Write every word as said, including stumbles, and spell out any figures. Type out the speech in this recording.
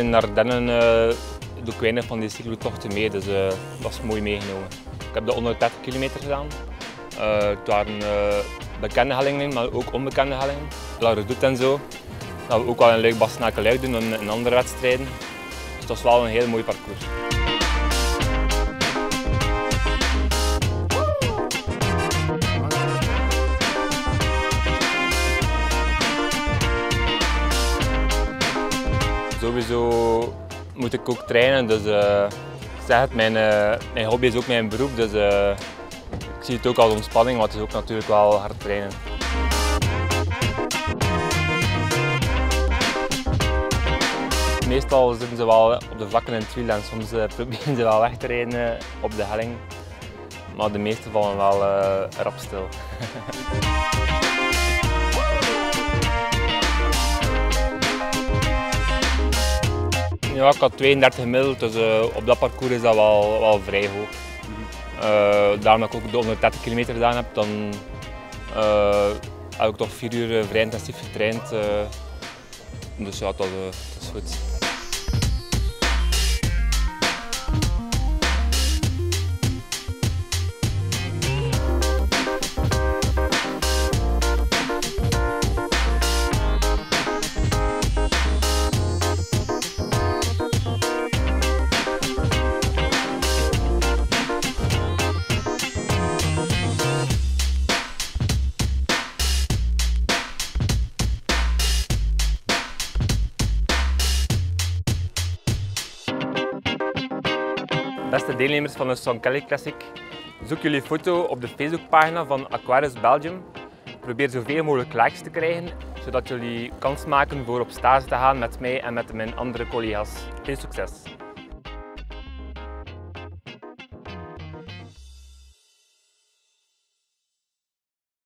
in Ardennen uh, doe ik weinig van die cyclotochten mee, dus uh, dat is mooi meegenomen. Ik heb de honderddertig kilometer gedaan. Uh, het waren uh, bekende hellingen, maar ook onbekende hellingen. La Redoute en zo. Dat we ook wel in Luik-Bastenaken-Luik doen in, in andere wedstrijden. Dus dat is wel een heel mooi parcours. Sowieso moet ik ook trainen, dus uh, ik zeg het, mijn, uh, mijn hobby is ook mijn beroep, dus uh, ik zie het ook als ontspanning, maar het is ook natuurlijk wel hard trainen. Meestal zitten ze wel op de vlakken in het wiel en soms uh, proberen ze wel weg te rijden uh, op de helling, maar de meeste vallen wel uh, rap stil. Ja, ik had tweeëndertig gemiddeld, dus uh, op dat parcours is dat wel, wel vrij hoog. Uh, daarom dat ik ook de honderddertig kilometer gedaan heb, dan uh, heb ik toch vier uur vrij intensief getraind. Uh, dus ja, dat, uh, dat is goed. Beste deelnemers van de San Kelly Classic, zoek jullie foto op de Facebookpagina van Aquarius Belgium. Probeer zoveel mogelijk likes te krijgen, zodat jullie kans maken voor op stage te gaan met mij en met mijn andere collega's. Veel succes!